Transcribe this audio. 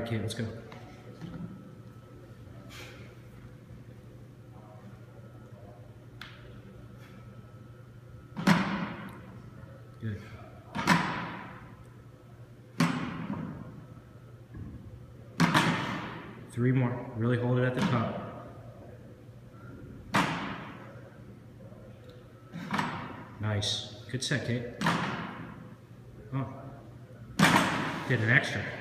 Kate, let's go. Good. Three more. Really hold it at the top. Nice. Good set, Kate. Oh. Did an extra.